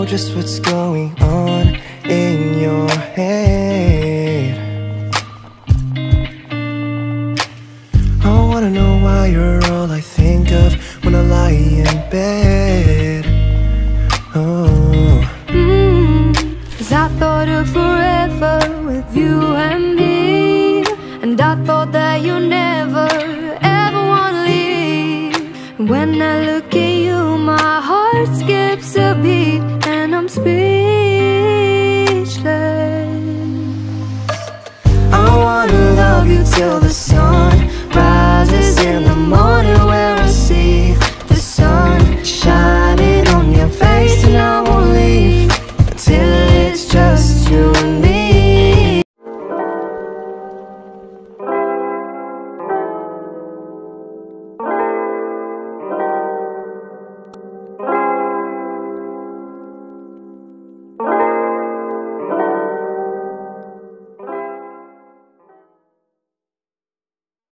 know just what's going on in your head. I wanna know why you're all I think of when I lie in bed. Oh, 'cause I thought of forever with you and me, and I thought that you never ever wanna leave. When I look at you, my heart skips a beat and I'm speechless. I wanna love you till the